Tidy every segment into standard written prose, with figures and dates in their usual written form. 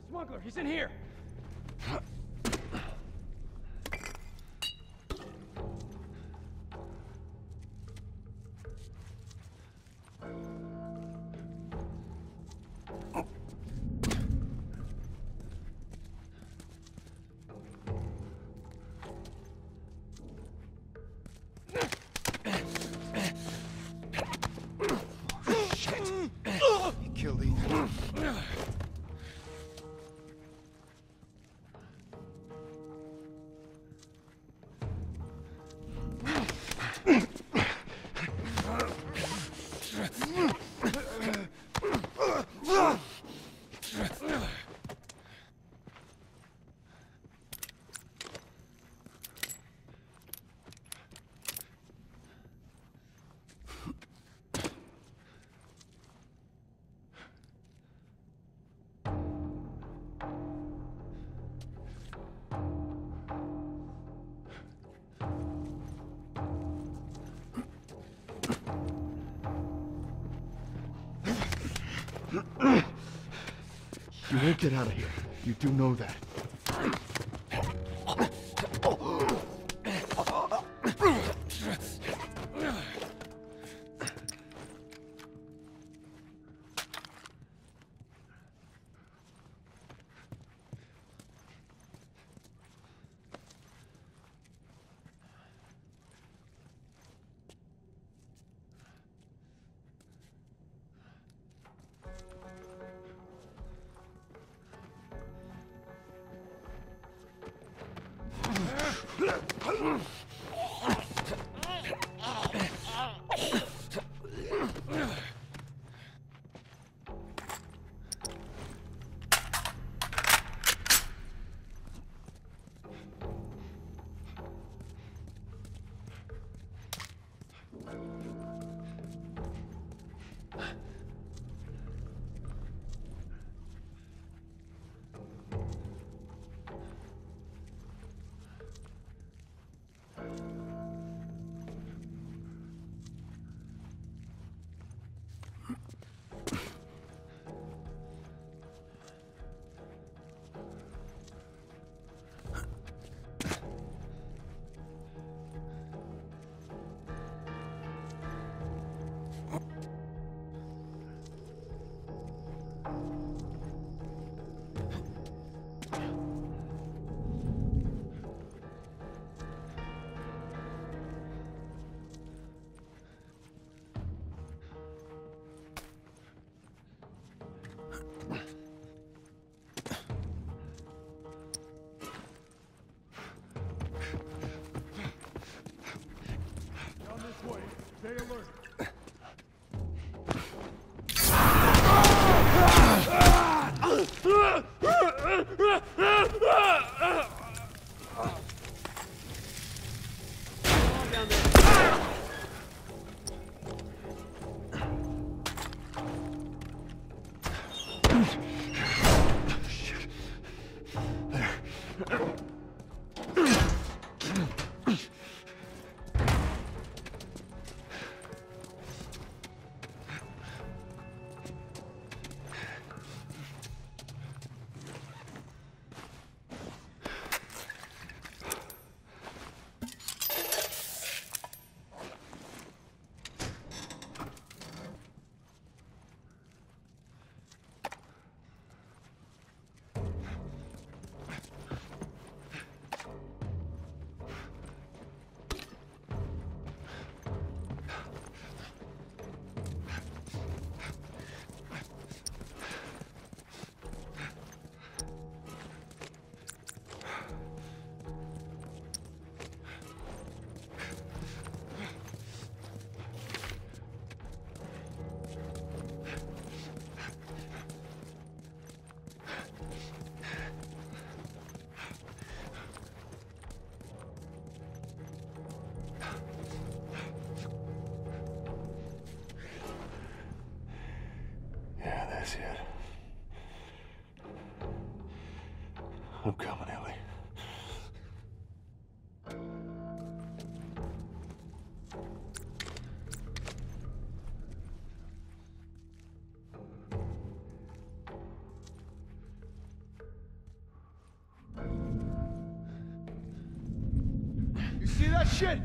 Smuggler, he's in here! You won't get out of here. You do know that. Stay alert. That's it. I'm coming, Ellie. shit!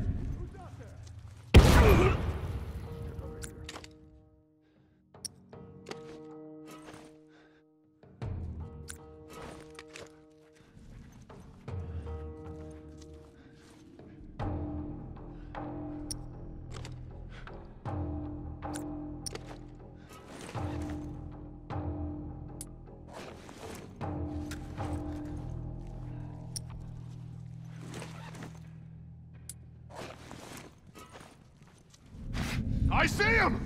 I see him!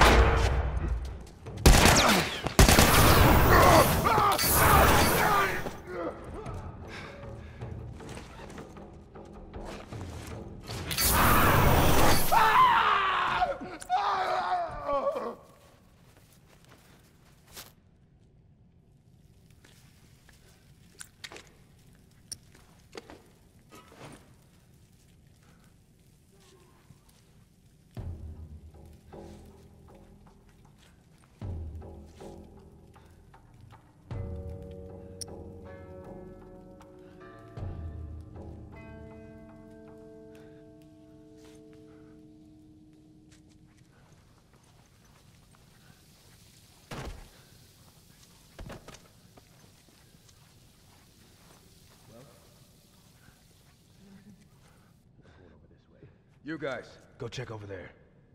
You guys, go check over there.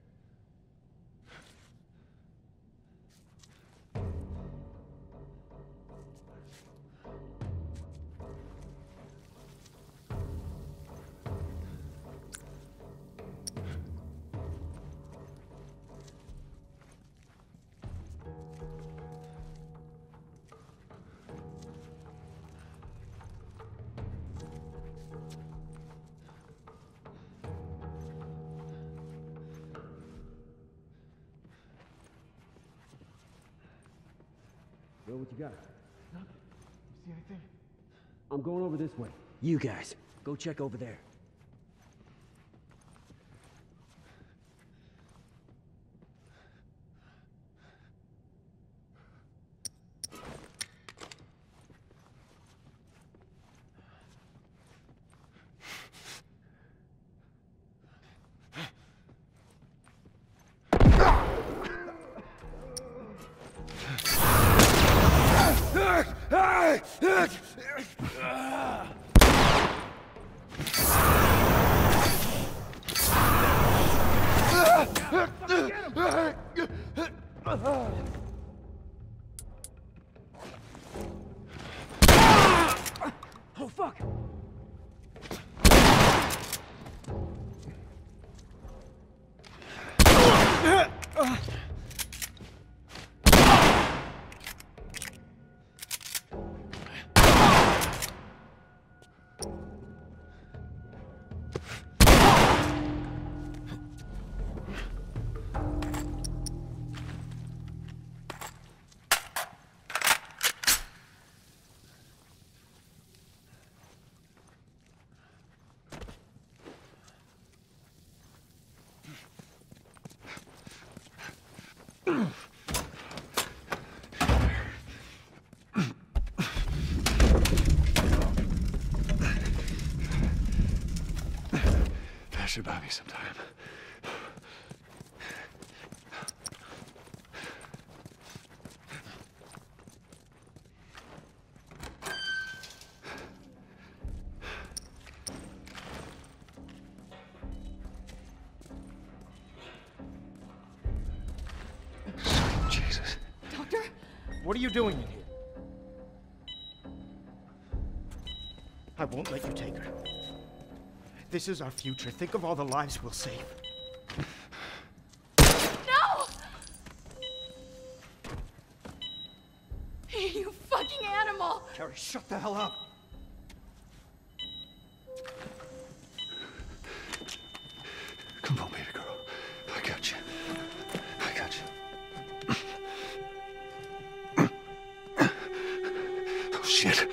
Well, what you got? Nothing. You see anything? I'm going over this way. You guys, go check over there. Oh, fuck! That should buy me some time. Jesus. Doctor? What are you doing in here? I won't let you take her. This is our future. Think of all the lives we'll save. No! You fucking animal! Carrie, shut the hell up! Come on, baby girl. I got you. I got you. Oh, shit.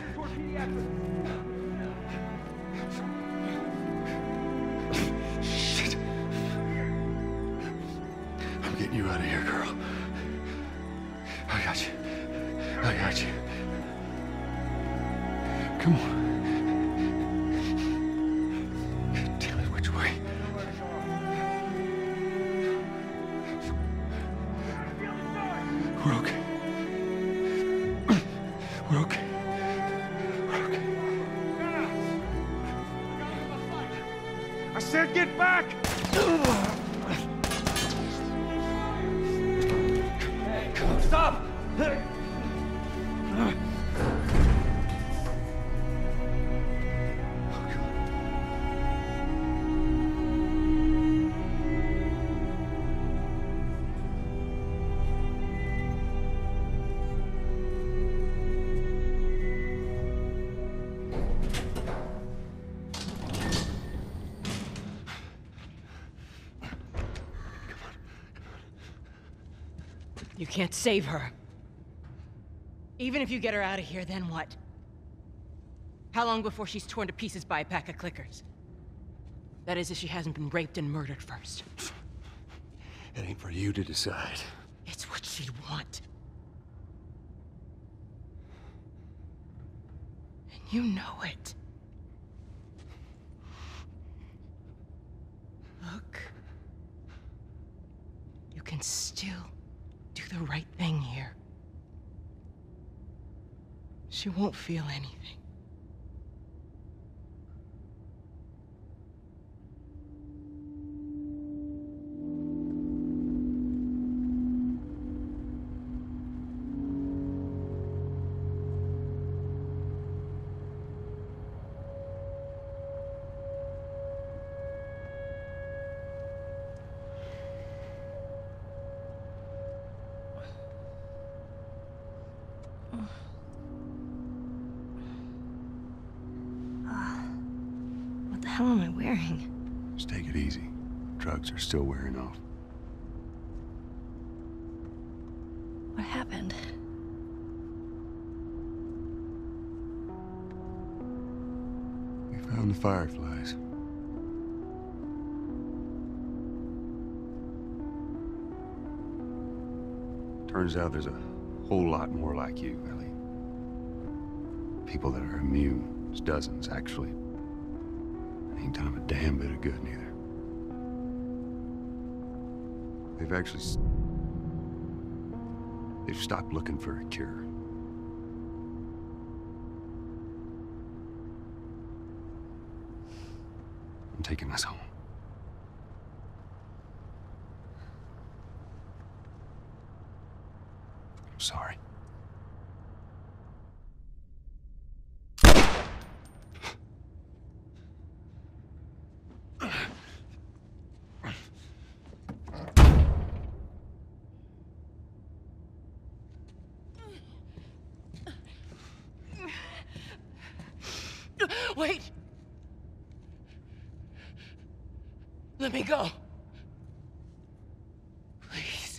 Toward pediatrics. Shit. I'm getting you out of here, girl. I got you. I got you. Come on. Damn it, which way? We're okay. We're okay. We're okay. I said get back! Hey, stop! You can't save her. Even if you get her out of here, then what? How long before she's torn to pieces by a pack of clickers? That is, if she hasn't been raped and murdered first. It ain't for you to decide. It's what she'd want. And you know it. Look. You can still do the right thing here. She won't feel anything. What the hell am I wearing? Just take it easy. Drugs are still wearing off. What happened? We found the fireflies. Turns out there's a whole lot more like you, Ellie. People that are immune. There's dozens, actually. Ain't done them a damn bit of good, neither. They've stopped looking for a cure. I'm taking us home. I'm sorry. Wait! Let me go. Please.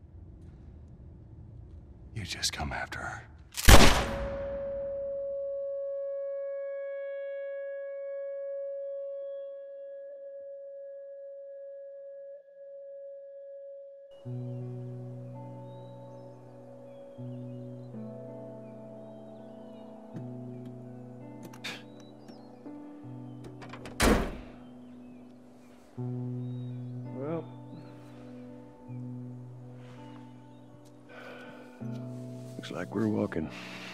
You just come after her. Well... looks like we're walking.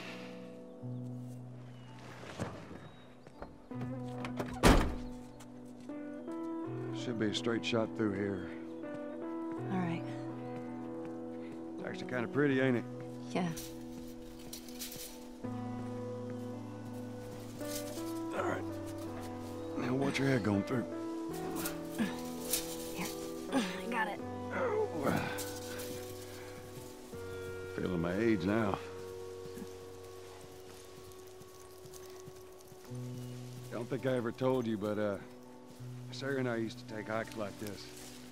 Should be a straight shot through here. All right. It's actually kind of pretty, ain't it? Yeah. All right. Now watch your head going through. Here. I got it. Oh. Feeling my age now. Don't think I ever told you, but Sarah and I used to take hikes like this.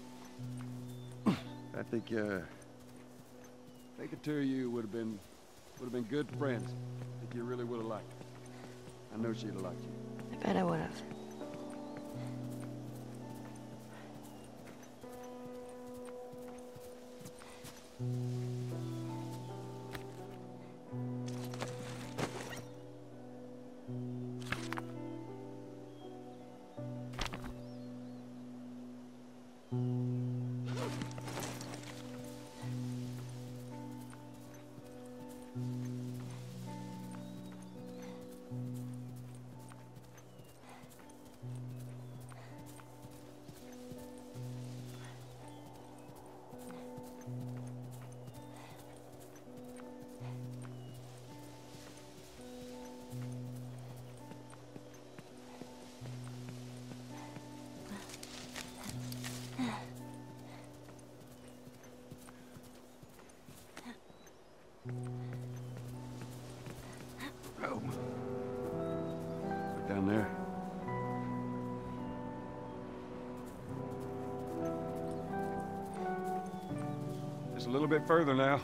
I think the two of you would have been Would have been good friends. I think you really would have liked her. I know she'd have liked you. I bet I would have. Oh. We're down there. Just a little bit further now.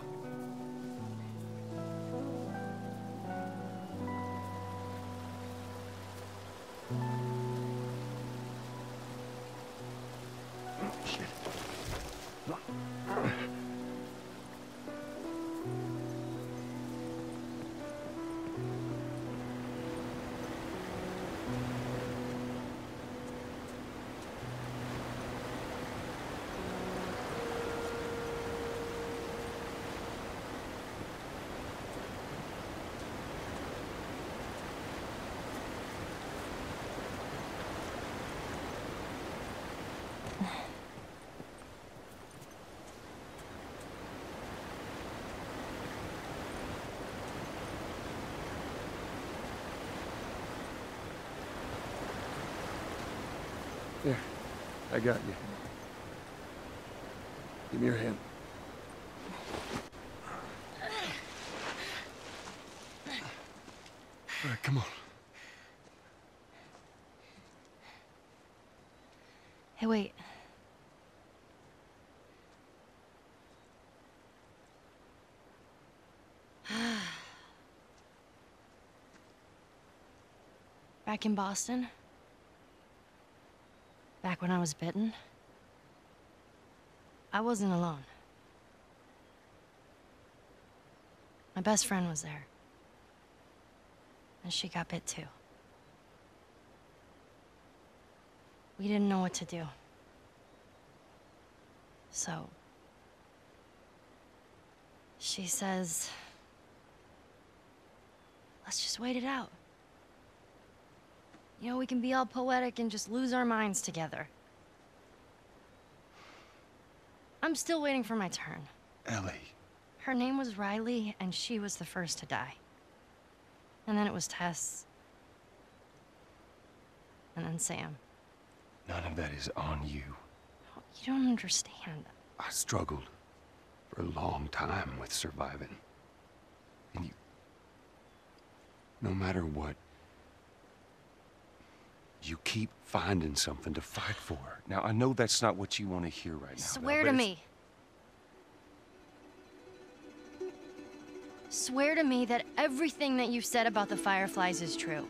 There, I got you. Give me your hand. All right, come on. Hey, wait. Back in Boston? Back when I was bitten? I wasn't alone. My best friend was there. And she got bit too. We didn't know what to do. So... she says... let's just wait it out. You know, we can be all poetic and just lose our minds together. I'm still waiting for my turn. Ellie. Her name was Riley, and she was the first to die. And then it was Tess. And then Sam. None of that is on you. Oh, you don't understand. I struggled for a long time with surviving. And you... no matter what, you keep finding something to fight for. Now, I know that's not what you want to hear right now. Swear to me. Swear to me that everything that you've said about the Fireflies is true.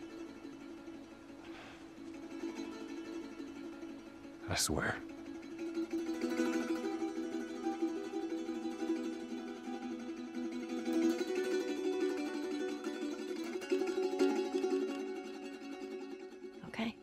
I swear. Okay?